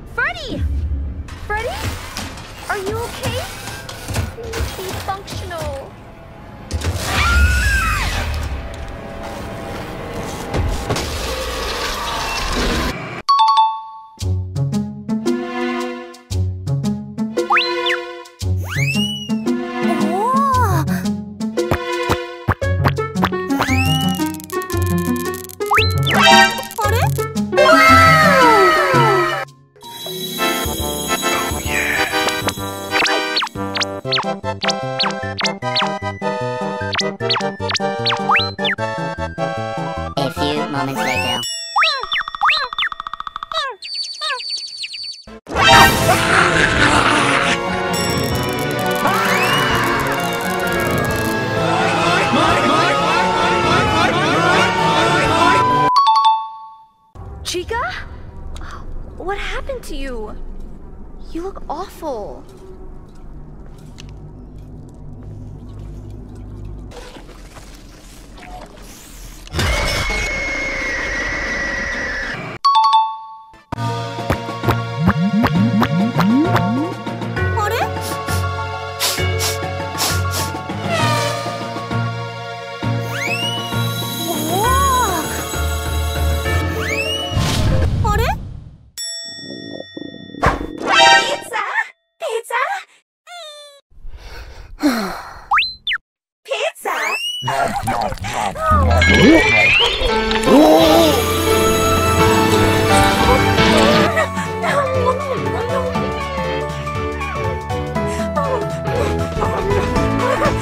Freddy! Freddy? Are you okay? Please be functional. A few moments later. Chica? What happened to you? You look awful. No.